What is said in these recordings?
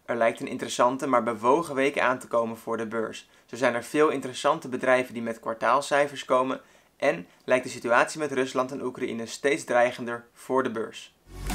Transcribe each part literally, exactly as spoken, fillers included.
Er lijkt een interessante maar bewogen week aan te komen voor de beurs. Zo zijn er veel interessante bedrijven die met kwartaalcijfers komen en lijkt de situatie met Rusland en Oekraïne steeds dreigender voor de beurs.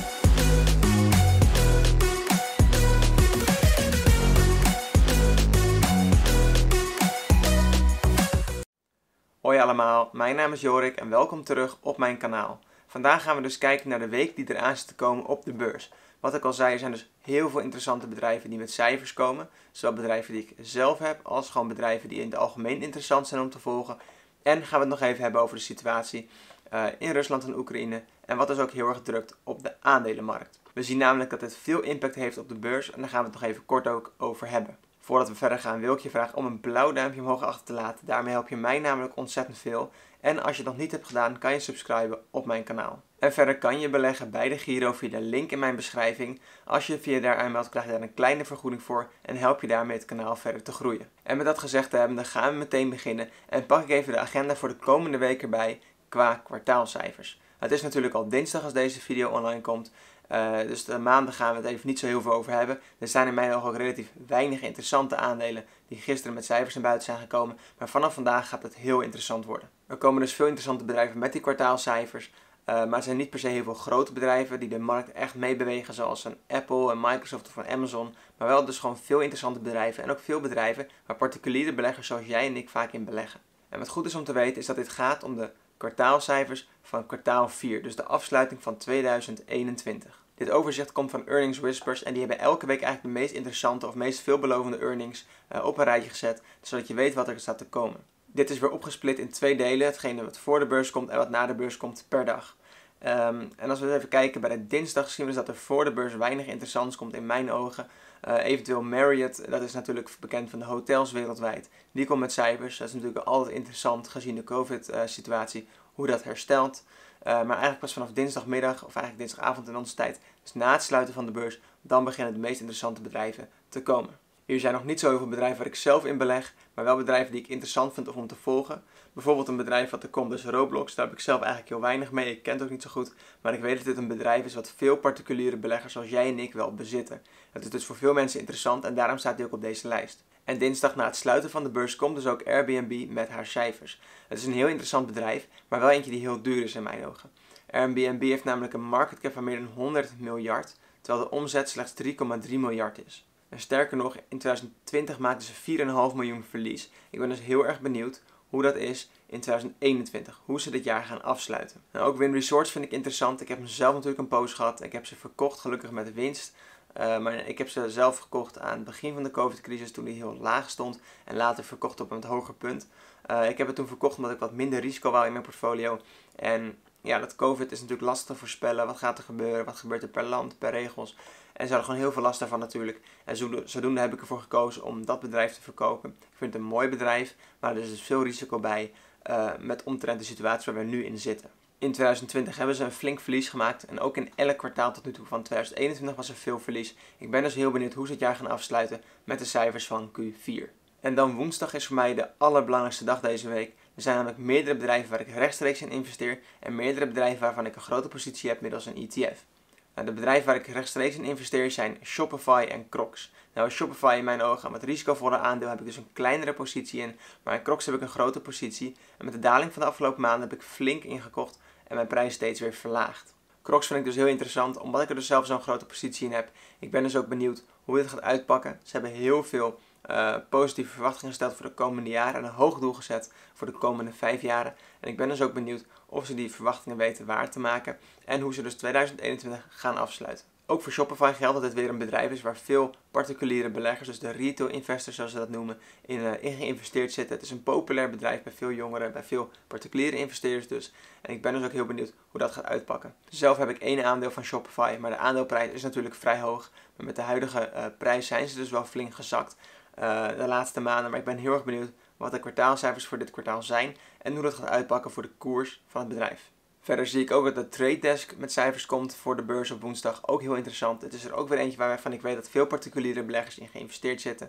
Hoi allemaal, mijn naam is Jorik en welkom terug op mijn kanaal. Vandaag gaan we dus kijken naar de week die eraan zit te komen op de beurs. Wat ik al zei, er zijn dus heel veel interessante bedrijven die met cijfers komen. Zowel bedrijven die ik zelf heb, als gewoon bedrijven die in het algemeen interessant zijn om te volgen. En gaan we het nog even hebben over de situatie uh, in Rusland en Oekraïne. En wat dus ook heel erg drukt op de aandelenmarkt. We zien namelijk dat het veel impact heeft op de beurs en daar gaan we het nog even kort ook over hebben. Voordat we verder gaan wil ik je vragen om een blauw duimpje omhoog achter te laten. Daarmee help je mij namelijk ontzettend veel. En als je dat niet hebt gedaan, kan je subscriben op mijn kanaal. En verder kan je beleggen bij de Giro via de link in mijn beschrijving. Als je via daar aanmeldt, krijg je daar een kleine vergoeding voor en help je daarmee het kanaal verder te groeien. En met dat gezegd te hebben, dan gaan we meteen beginnen en pak ik even de agenda voor de komende week erbij qua kwartaalcijfers. Het is natuurlijk al dinsdag als deze video online komt. Uh, dus de maanden gaan we het even niet zo heel veel over hebben. Er zijn in mijn ogen ook relatief weinig interessante aandelen die gisteren met cijfers naar buiten zijn gekomen. Maar vanaf vandaag gaat het heel interessant worden. Er komen dus veel interessante bedrijven met die kwartaalcijfers. Uh, maar het zijn niet per se heel veel grote bedrijven die de markt echt meebewegen, zoals een Apple, een Microsoft of een Amazon. Maar wel dus gewoon veel interessante bedrijven en ook veel bedrijven waar particuliere beleggers zoals jij en ik vaak in beleggen. En wat goed is om te weten is dat dit gaat om de kwartaalcijfers van kwartaal vier, dus de afsluiting van tweeduizend eenentwintig. Dit overzicht komt van Earnings Whispers en die hebben elke week eigenlijk de meest interessante of meest veelbelovende earnings uh, op een rijtje gezet, zodat je weet wat er staat te komen. Dit is weer opgesplit in twee delen, hetgene wat voor de beurs komt en wat na de beurs komt per dag. Um, en als we even kijken bij de dinsdag zien we dus dat er voor de beurs weinig interessants komt in mijn ogen. Uh, eventueel Marriott, dat is natuurlijk bekend van de hotels wereldwijd. Die komt met cijfers, dat is natuurlijk altijd interessant gezien de COVID-situatie, hoe dat herstelt. Uh, maar eigenlijk pas vanaf dinsdagmiddag, of eigenlijk dinsdagavond in onze tijd, dus na het sluiten van de beurs, dan beginnen de meest interessante bedrijven te komen. Hier zijn nog niet zo heel veel bedrijven waar ik zelf in beleg, maar wel bedrijven die ik interessant vind om te volgen. Bijvoorbeeld een bedrijf wat er komt, dus Roblox, daar heb ik zelf eigenlijk heel weinig mee, ik ken het ook niet zo goed. Maar ik weet dat dit een bedrijf is wat veel particuliere beleggers zoals jij en ik wel bezitten. Het is dus voor veel mensen interessant en daarom staat hij ook op deze lijst. En dinsdag na het sluiten van de beurs komt dus ook Airbnb met haar cijfers. Het is een heel interessant bedrijf, maar wel eentje die heel duur is in mijn ogen. Airbnb heeft namelijk een market cap van meer dan honderd miljard, terwijl de omzet slechts drie komma drie miljard is. En sterker nog, in tweeduizend twintig maakten ze vier komma vijf miljoen verlies. Ik ben dus heel erg benieuwd hoe dat is in tweeduizend eenentwintig, hoe ze dit jaar gaan afsluiten. Nou, ook Wynn Resorts vind ik interessant. Ik heb zelf natuurlijk een poos gehad. Ik heb ze verkocht, gelukkig met winst. Uh, maar ik heb ze zelf gekocht aan het begin van de COVID-crisis toen die heel laag stond. En later verkocht op een hoger punt. Uh, ik heb het toen verkocht omdat ik wat minder risico wou in mijn portfolio. En ja, dat COVID is natuurlijk lastig te voorspellen. Wat gaat er gebeuren? Wat gebeurt er per land, per regels? En ze hadden gewoon heel veel last daarvan natuurlijk. En zodoende heb ik ervoor gekozen om dat bedrijf te verkopen. Ik vind het een mooi bedrijf, maar er is dus veel risico bij uh, met omtrent de situatie waar we nu in zitten. In tweeduizend twintig hebben ze een flink verlies gemaakt en ook in elk kwartaal tot nu toe van tweeduizend eenentwintig was er veel verlies. Ik ben dus heel benieuwd hoe ze het jaar gaan afsluiten met de cijfers van Q vier. En dan woensdag is voor mij de allerbelangrijkste dag deze week. Er zijn namelijk meerdere bedrijven waar ik rechtstreeks in investeer en meerdere bedrijven waarvan ik een grote positie heb middels een E T F. Nou, de bedrijven waar ik rechtstreeks in investeer zijn Shopify en Crocs. Nou, Shopify in mijn ogen, met risicovolle aandeel heb ik dus een kleinere positie in, maar in Crocs heb ik een grote positie. En met de daling van de afgelopen maanden heb ik flink ingekocht en mijn prijs steeds weer verlaagd. Crocs vind ik dus heel interessant, omdat ik er dus zelf zo'n grote positie in heb. Ik ben dus ook benieuwd hoe dit gaat uitpakken. Ze hebben heel veel uh, positieve verwachtingen gesteld voor de komende jaren en een hoog doel gezet voor de komende vijf jaren. En ik ben dus ook benieuwd of ze die verwachtingen weten waar te maken en hoe ze dus tweeduizend eenentwintig gaan afsluiten. Ook voor Shopify geldt dat dit weer een bedrijf is waar veel particuliere beleggers, dus de retail investors zoals ze dat noemen, in, uh, in geïnvesteerd zitten. Het is een populair bedrijf bij veel jongeren, bij veel particuliere investeerders dus. En ik ben dus ook heel benieuwd hoe dat gaat uitpakken. Zelf heb ik één aandeel van Shopify, maar de aandeelprijs is natuurlijk vrij hoog. Maar met de huidige uh, prijs zijn ze dus wel flink gezakt uh, de laatste maanden. Maar ik ben heel erg benieuwd wat de kwartaalcijfers voor dit kwartaal zijn en hoe dat gaat uitpakken voor de koers van het bedrijf. Verder zie ik ook dat de Trade Desk met cijfers komt voor de beurs op woensdag. Ook heel interessant. Het is er ook weer eentje waarvan ik weet dat veel particuliere beleggers in geïnvesteerd zitten.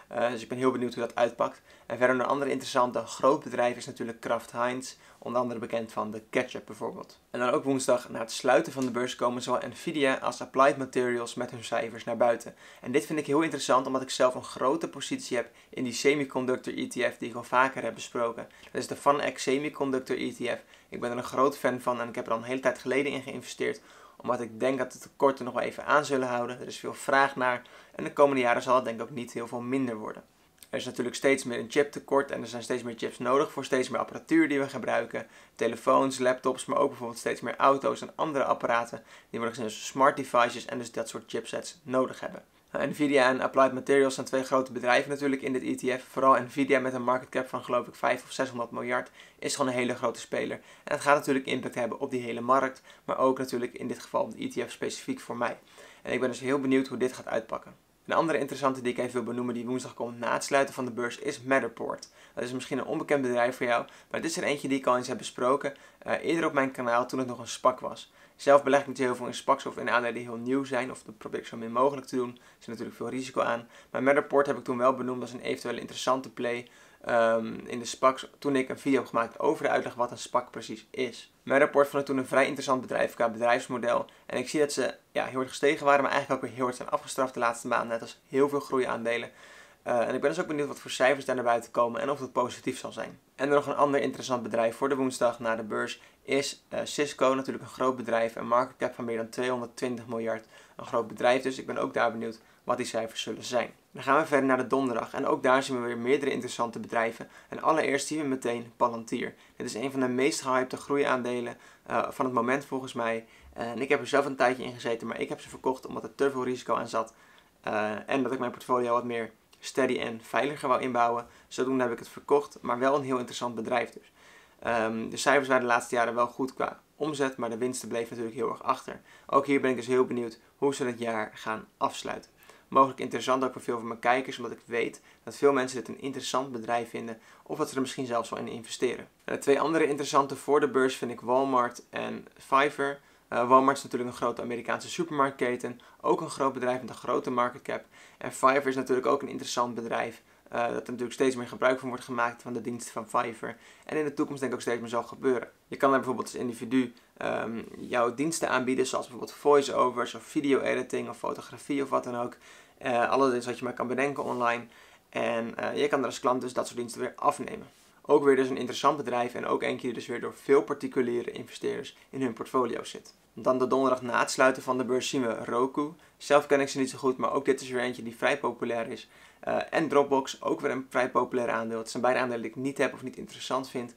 Uh, dus ik ben heel benieuwd hoe dat uitpakt. En verder een andere interessante groot bedrijf is natuurlijk Kraft Heinz. Onder andere bekend van de ketchup bijvoorbeeld. En dan ook woensdag na het sluiten van de beurs komen zowel Nvidia als Applied Materials met hun cijfers naar buiten. En dit vind ik heel interessant omdat ik zelf een grote positie heb in die semiconductor E T F die ik al vaker heb besproken. Dat is de VanEck Semiconductor E T F. Ik ben er een groot fan van en ik heb er al een hele tijd geleden in geïnvesteerd. Omdat ik denk dat de tekorten nog wel even aan zullen houden. Er is veel vraag naar en de komende jaren zal het denk ik ook niet heel veel minder worden. Er is natuurlijk steeds meer een chiptekort en er zijn steeds meer chips nodig voor steeds meer apparatuur die we gebruiken. Telefoons, laptops, maar ook bijvoorbeeld steeds meer auto's en andere apparaten die worden gezien als smart devices en dus dat soort chipsets nodig hebben. Nvidia en Applied Materials zijn twee grote bedrijven natuurlijk in dit E T F. Vooral Nvidia met een market cap van geloof ik vijfhonderd of zeshonderd miljard is gewoon een hele grote speler. En het gaat natuurlijk impact hebben op die hele markt, maar ook natuurlijk in dit geval de E T F specifiek voor mij. En ik ben dus heel benieuwd hoe dit gaat uitpakken. Een andere interessante die ik even wil benoemen die woensdag komt na het sluiten van de beurs is Matterport. Dat is misschien een onbekend bedrijf voor jou, maar dit is er eentje die ik al eens heb besproken uh, eerder op mijn kanaal toen het nog een SPAC was. Zelf beleg ik niet heel veel in SPACs of in aandelen die heel nieuw zijn, of dat probeer ik zo min mogelijk te doen. Er zit natuurlijk veel risico aan. Maar Matterport heb ik toen wel benoemd als een eventuele interessante play um, in de SPACs toen ik een video heb gemaakt over de uitleg wat een SPAC precies is. Matterport vond ik toen een vrij interessant bedrijf qua bedrijfsmodel. En ik zie dat ze ja, heel erg gestegen waren, maar eigenlijk ook weer heel erg zijn afgestraft de laatste maanden. Net als heel veel groeiaandelen. Uh, en ik ben dus ook benieuwd wat voor cijfers daar naar buiten komen en of het positief zal zijn. En er nog een ander interessant bedrijf voor de woensdag na de beurs is uh, Cisco, natuurlijk een groot bedrijf, een market cap van meer dan tweehonderdtwintig miljard. Een groot bedrijf dus, ik ben ook daar benieuwd wat die cijfers zullen zijn. Dan gaan we verder naar de donderdag en ook daar zien we weer meerdere interessante bedrijven. En allereerst zien we meteen Palantir. Dit is een van de meest gehypte groeiaandelen uh, van het moment volgens mij. En ik heb er zelf een tijdje in gezeten, maar ik heb ze verkocht omdat er te veel risico aan zat. Uh, en dat ik mijn portfolio wat meer steady en veiliger wou inbouwen. Zodoende heb ik het verkocht, maar wel een heel interessant bedrijf dus. Um, de cijfers waren de laatste jaren wel goed qua omzet, maar de winsten bleven natuurlijk heel erg achter. Ook hier ben ik dus heel benieuwd hoe ze het jaar gaan afsluiten. Mogelijk interessant ook voor veel van mijn kijkers, omdat ik weet dat veel mensen dit een interessant bedrijf vinden of dat ze er misschien zelfs wel in investeren. En de twee andere interessante voor de beurs vind ik Walmart en Fiverr. Uh, Walmart is natuurlijk een grote Amerikaanse supermarktketen, ook een groot bedrijf met een grote market cap. En Fiverr is natuurlijk ook een interessant bedrijf, uh, dat er natuurlijk steeds meer gebruik van wordt gemaakt van de diensten van Fiverr. En in de toekomst denk ik ook steeds meer zal gebeuren. Je kan daar bijvoorbeeld als individu um, jouw diensten aanbieden, zoals bijvoorbeeld voice-overs of video-editing of fotografie of wat dan ook. Uh, alles wat je maar kan bedenken online. En uh, je kan er als klant dus dat soort diensten weer afnemen. Ook weer dus een interessant bedrijf en ook eentje die dus weer door veel particuliere investeerders in hun portfolio zit. Dan de donderdag na het sluiten van de beurs zien we Roku. Zelf ken ik ze niet zo goed, maar ook dit is weer eentje die vrij populair is. Uh, en Dropbox, ook weer een vrij populair aandeel. Het zijn beide aandelen die ik niet heb of niet interessant vind.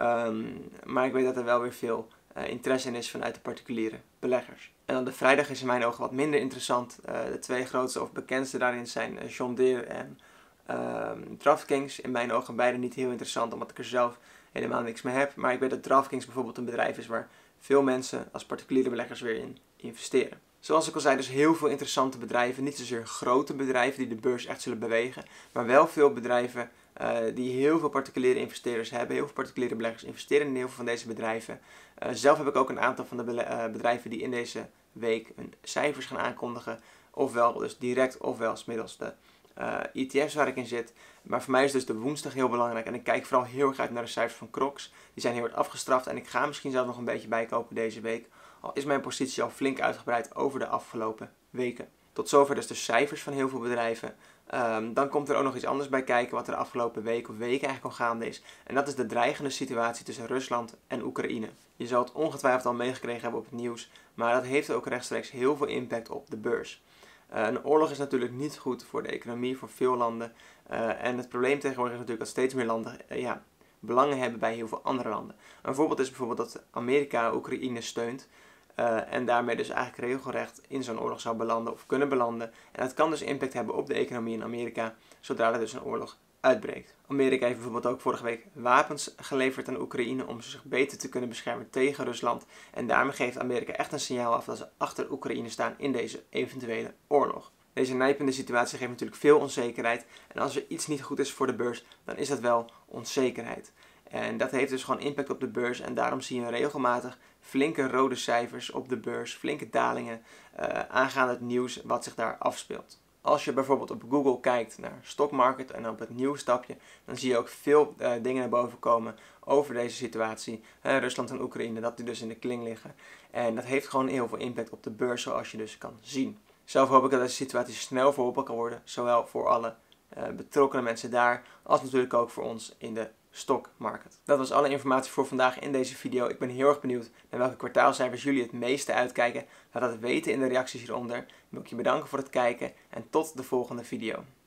Um, maar ik weet dat er wel weer veel uh, interesse in is vanuit de particuliere beleggers. En dan de vrijdag is in mijn ogen wat minder interessant. Uh, de twee grootste of bekendste daarin zijn uh, John Deere en uh, DraftKings. In mijn ogen beide niet heel interessant, omdat ik er zelf helemaal niks mee heb. Maar ik weet dat DraftKings bijvoorbeeld een bedrijf is waar veel mensen als particuliere beleggers weer in investeren. Zoals ik al zei, dus heel veel interessante bedrijven. Niet zozeer grote bedrijven die de beurs echt zullen bewegen. Maar wel veel bedrijven uh, die heel veel particuliere investeerders hebben. Heel veel particuliere beleggers investeren in heel veel van deze bedrijven. Uh, zelf heb ik ook een aantal van de uh, bedrijven die in deze week hun cijfers gaan aankondigen. Ofwel dus direct ofwel middels de uh, E T F's waar ik in zit. Maar voor mij is dus de woensdag heel belangrijk. En ik kijk vooral heel erg uit naar de cijfers van Crocs. Die zijn heel erg afgestraft en ik ga misschien zelf nog een beetje bijkopen deze week. Al is mijn positie al flink uitgebreid over de afgelopen weken. Tot zover dus de cijfers van heel veel bedrijven. Um, dan komt er ook nog iets anders bij kijken wat er de afgelopen week of weken eigenlijk al gaande is. En dat is de dreigende situatie tussen Rusland en Oekraïne. Je zal het ongetwijfeld al meegekregen hebben op het nieuws, maar dat heeft ook rechtstreeks heel veel impact op de beurs. Uh, een oorlog is natuurlijk niet goed voor de economie, voor veel landen. Uh, en het probleem tegenwoordig is natuurlijk dat steeds meer landen uh, ja, belangen hebben bij heel veel andere landen. Een voorbeeld is bijvoorbeeld dat Amerika Oekraïne steunt. Uh, en daarmee dus eigenlijk regelrecht in zo'n oorlog zou belanden of kunnen belanden. En dat kan dus impact hebben op de economie in Amerika, zodra er dus een oorlog uitbreekt. Amerika heeft bijvoorbeeld ook vorige week wapens geleverd aan Oekraïne om zich beter te kunnen beschermen tegen Rusland. En daarmee geeft Amerika echt een signaal af dat ze achter Oekraïne staan in deze eventuele oorlog. Deze nijpende situatie geeft natuurlijk veel onzekerheid. En als er iets niet goed is voor de beurs, dan is dat wel onzekerheid. En dat heeft dus gewoon impact op de beurs en daarom zie je regelmatig flinke rode cijfers op de beurs, flinke dalingen uh, aangaande het nieuws wat zich daar afspeelt. Als je bijvoorbeeld op Google kijkt naar stockmarket en op het nieuwsstapje, dan zie je ook veel uh, dingen naar boven komen over deze situatie. Uh, Rusland en Oekraïne, dat die dus in de kling liggen. En dat heeft gewoon heel veel impact op de beurs, zoals je dus kan zien. Zelf hoop ik dat deze situatie snel verholpen kan worden, zowel voor alle uh, betrokkenen mensen daar, als natuurlijk ook voor ons in de stockmarket. Dat was alle informatie voor vandaag in deze video. Ik ben heel erg benieuwd naar welke kwartaalcijfers jullie het meeste uitkijken. Laat dat weten in de reacties hieronder. Dan wil ik je bedanken voor het kijken en tot de volgende video.